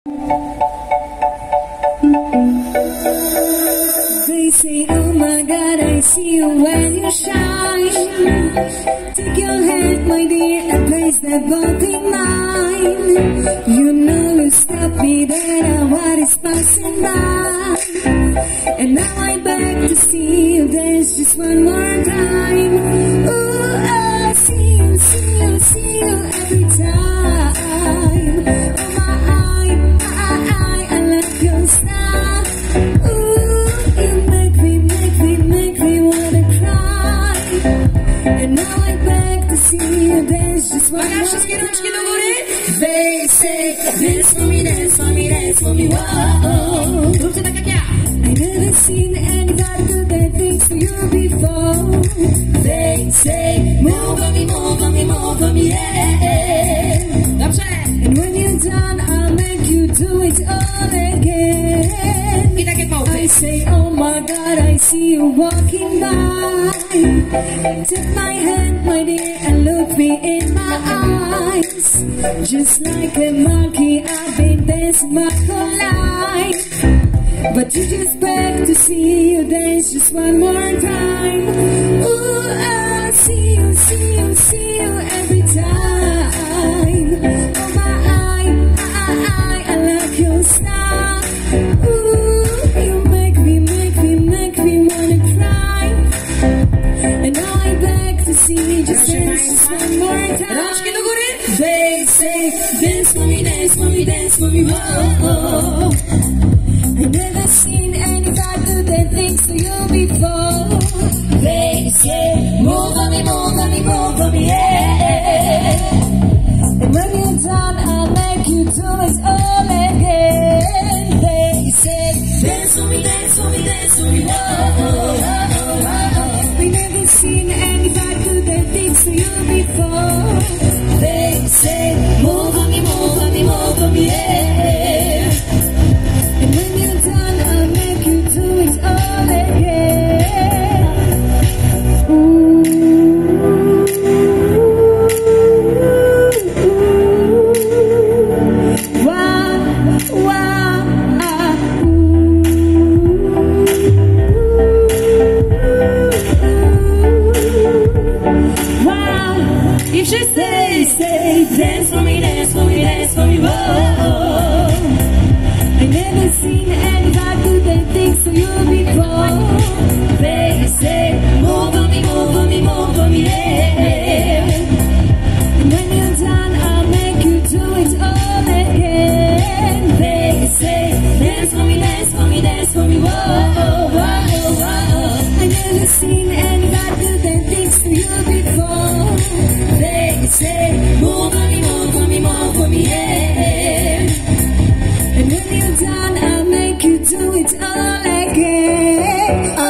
They say, oh my God, I see you when you shine. Take your hand, my dear, and place that both in mine. You know you stop me there, what is passing by. And now I beg to see you dance just one more time. Ooh, I see you, see you, see you every time. Oh my, I love your style. Ooh, you make me wanna cry. And now I beg to see you dance just one more time. They say, dance for me, dance for me, dance for me, whoa. I never seen anybody do that things to you before. They say, move on me, move on me, move on me, yeah. And when you're done, I'll make you do it all again. I say, oh my God, I see you walking by. Take my hand, my dear, and look me in my eyes. Just like a monkey, I've been dancing my whole life. But you just beg to see you dance just one more time. Ooh, I see you, see you, see you every time. Oh my, I love your style. Ooh, you make me wanna cry. And now I beg to see you just dance just one more time. They say, dance for me, dance for me, dance for me, whoa. I never seen anybody do that things to you before. They say, move on me, move on me, move on me, yeah. And when you're done, I'll make you do it all again. They say, dance for me, dance for me, dance for me, whoa. I never seen anybody do that things to you before. They say, move on me, move on me, move on me, yeah. And when you're done, I'll make you do it all again. Ooh, wow, wow, wow. If she say, dance for me, dance for me, dance for me, whoa. I never seen anybody do that things to you before. They say, move on me, move on me, move on me, yeah. And when you're done, I'll make you do it all again. They say, dance for me, dance for me, dance for me, whoa, whoa, whoa. I never seen anybody do that things to you before. They say, move on me, move on me, move on me, yeah. And when you're done, I'll make you do it all again.